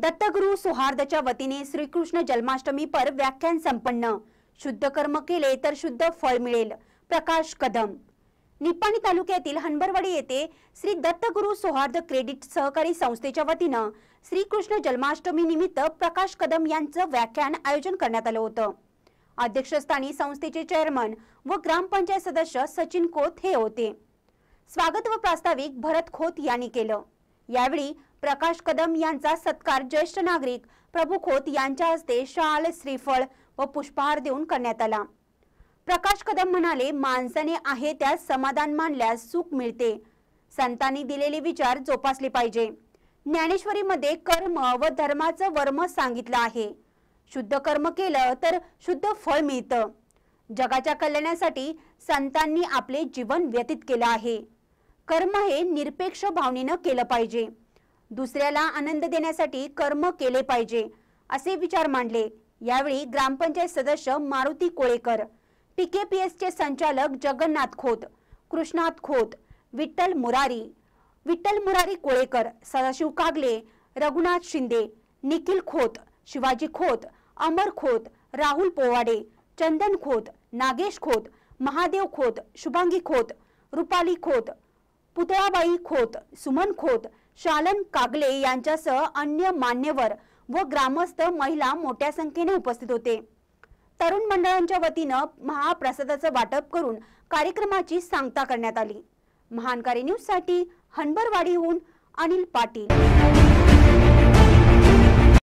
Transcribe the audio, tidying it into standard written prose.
दत्तगुरु सौहार्दच्या वतीने श्रीकृष्ण जन्माष्टमी पर व्याख्यान संपन्न। शुद्ध कर्म केले तर शुद्ध फळ मिळेल। प्रकाश कदम। निपाणी तालुक्यातील हनबरवाडी येथे श्री दत्तगुरु सौहार्द क्रेडिट सहकारी संस्थेच्या वतीने श्रीकृष्ण जन्माष्टमी निमित्त प्रकाश कदम यांचं व्याख्यान आयोजन करण्यात आलं होतं। अध्यक्षस्थानी संस्थेचे चेअरमन व ग्रामपंचायत सदस्य सचिन खोत हे होते। स्वागत व प्रास्ताविक भरत खोत यांनी केलं। यावेळी प्रकाश कदम यांचा सत्कार ज्येष्ठ नागरिक प्रभू खोत यांच्या हस्ते शाल, श्रीफळ व पुष्पहार देऊन करण्यात आला। प्रकाश कदम म्हणाले, माणसाने आहे त्यात समाधान मानल्यास सुख मिळते। संतांनी दिलेले विचार जोपासले पाहिजे। ज्ञानेश्वरीमध्ये कर्म व धर्माचं वर्म सांगितलं आहे। शुद्ध कर्म केलं तर शुद्ध फळ मिळतं। जगाच्या कल्याणासाठी संतांनी आपले जीवन व्यतीत केलं आहे। कर्म हे निरपेक्ष भावनेने केलं पाहिजे। दुसऱ्याला आनंद देण्यासाठी कर्म केले पाहिजे असे विचार मांडले। यावेळी ग्रामपंचायत सदस्य मारुती कोळेकर, पीकेपीएसचे संचालक जगन्नाथ खोत, कृष्णात खोत, विठ्ठल मुरारी कोळेकर, सदाशिव कागले, रघुनाथ शिंदे, निखिल खोत, शिवाजी खोत, अमर खोत, राहुल पोवाडे, चंदन खोत, नागेश खोत, महादेव खोत, शुभांगी खोत, रुपाली खोत, पुतळाबाई खोत, सुमन खोत, शालन कागले यांच्यासह अन्य मान्यवर व ग्रामस्थ महिला मोठ्या संख्येने उपस्थित होते। तरुण मंडळांच्या वतीने महाप्रसादाचं वाटप करून कार्यक्रमाची सांगता करण्यात आली। महानकारी न्यूज साठी हनबरवाडीहून अनिल पाटील।